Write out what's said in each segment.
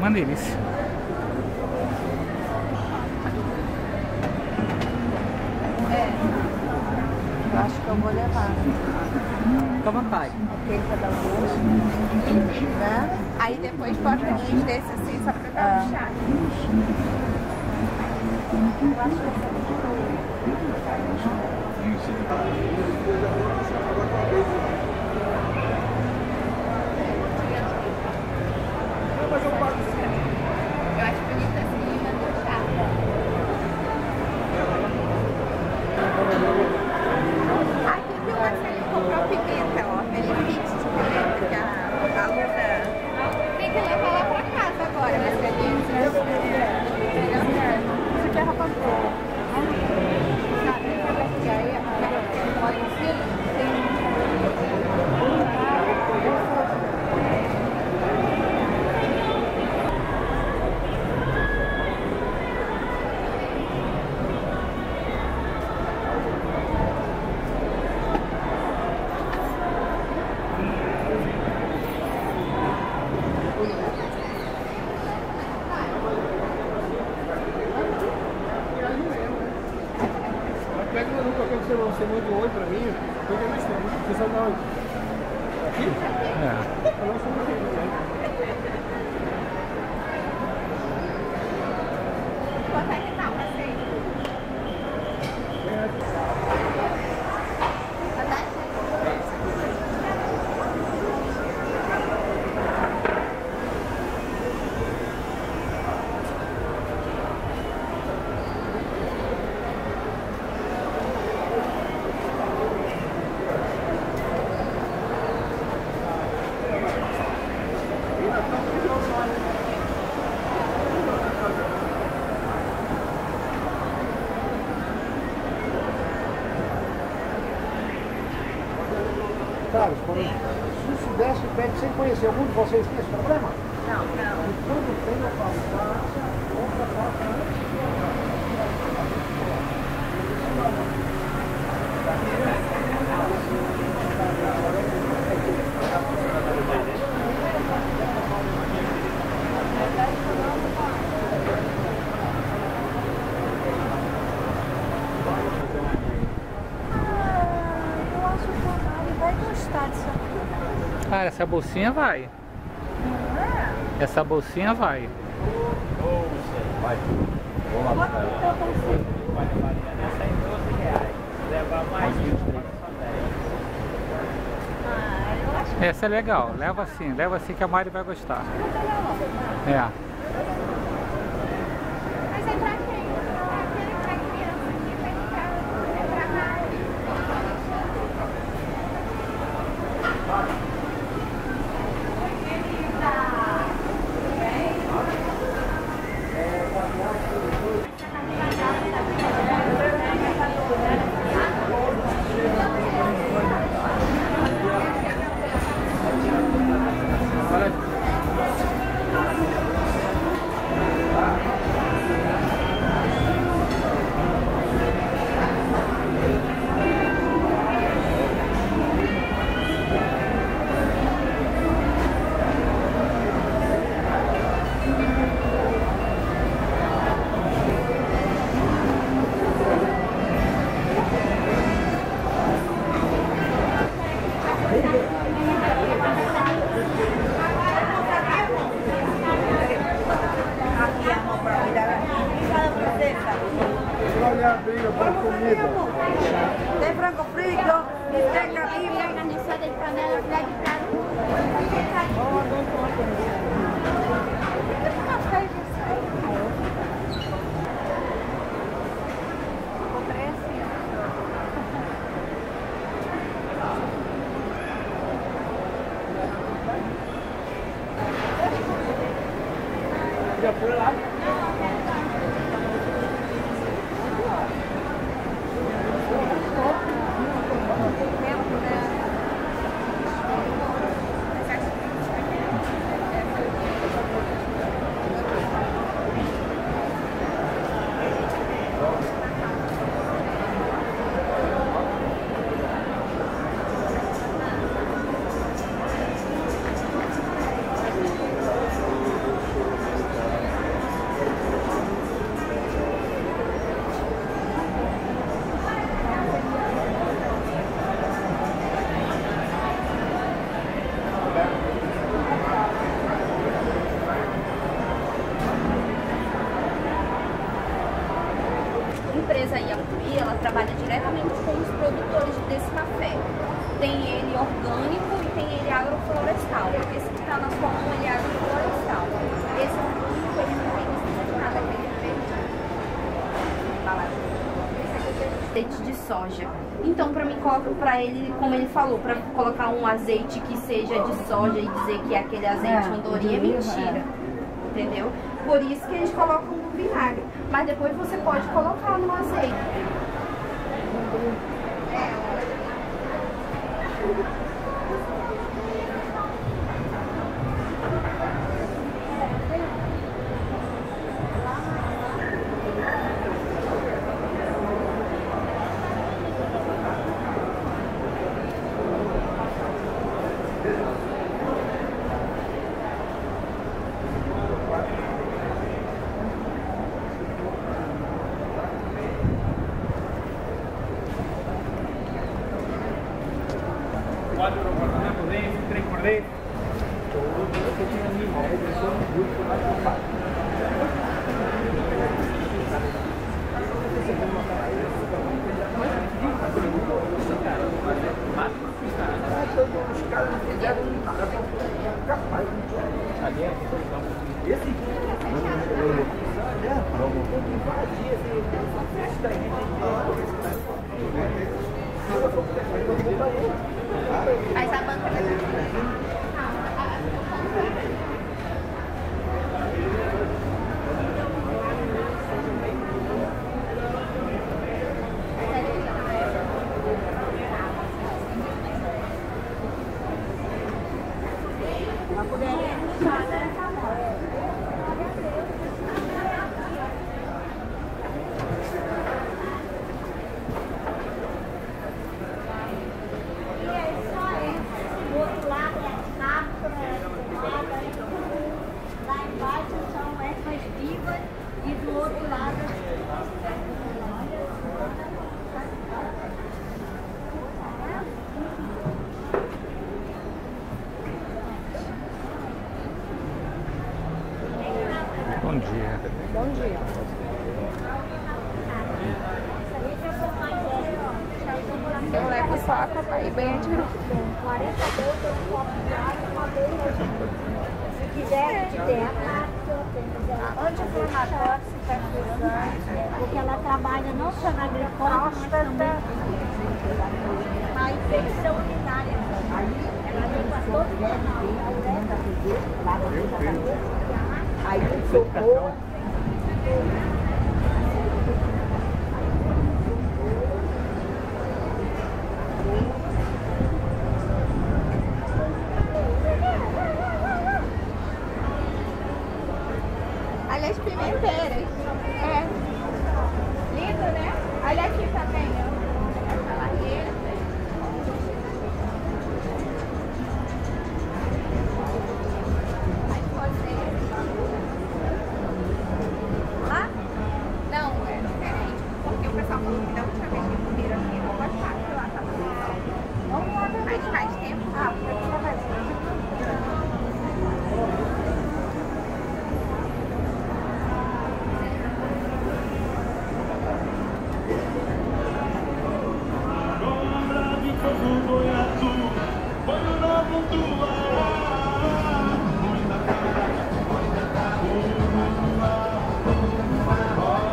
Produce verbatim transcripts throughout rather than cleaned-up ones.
uma delícia. É. Eu acho que eu vou levar. Fica à vontade. Ok, cada gosto. Né? Aí depois bota uns desses assim, só pra dar um chá. Eu acho que essa é Eu acho bonito assim, mas deu chá. Aqui que o Marcelinho comprou pimenta, ó. Ele mix de pimenta que a aluna tem que levar lá pra casa agora, Marcelinho. Isso aqui é rapadura. E aí, olha em cima, tem Pega uma nunca que você você mandou oi pra mim, pega mais tempo. Você só dá onde? Aqui? É. A nossa não tem, né? quanto é que tá pra vocês? Carlos, quando o Sudeste pede sem conhecer, algum de vocês tem esse problema? Não, não. E quando tem a passagem, outra passa Eu acho que a Mari vai gostar disso aqui. Cara, essa bolsinha vai. Essa bolsinha vai. Vai. Vamos lá, Quanto cara. que eu consigo? Vai levar nessa aí doze reais. Levar mais vinte e três. Ah, eu acho que Essa é legal. Leva assim, leva assim que a Mari vai gostar. não tem não. É. Mas é pra quem? Aquele pra criança aqui vai ficar. É pra Mari. Aqui é uma comida. Fala pra você, sabe? olha a briga para comida. Tem frango frito, bisteca Aí viva. organizada de panela, leve pra Comprei assim. Já foi lá? florestal. Esse que tá na sua mão ele é água florestal. Esse aqui, ele não tem necessidade de nada, ele é verde. Azeite de soja. Então, pra mim, coloca pra ele, como ele falou, pra colocar um azeite que seja de soja e dizer que é aquele azeite andorinha é mentira. Entendeu? Por isso que eles colocam no vinagre. Mas depois você pode colocar no azeite. Quatro por dentro, três por dentro. Os caras não fizeram nada, capaz. Esse? Mas a banca Bom dia. Bom dia. Eu levo só a papai bem de grupo. quarenta bolsas, um copo de água, uma vez. Se quiser, que tem. Anti-inflamatório, Porque ela trabalha não só na glicose, mas também na infecção urinária. Ela limpa todo o canal. aí socorro. Olha as pimenteiras. É. Lindo, né? Olha aqui também, ó. Essa lareira. Aí você. Ah? Não, é diferente. Porque o pessoal falou que da última vez que comeram aqui, não gostaram que lá tá tudo. Mas faz tempo. Ah, porque eu vou fazer.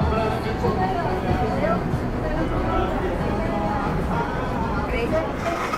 Três.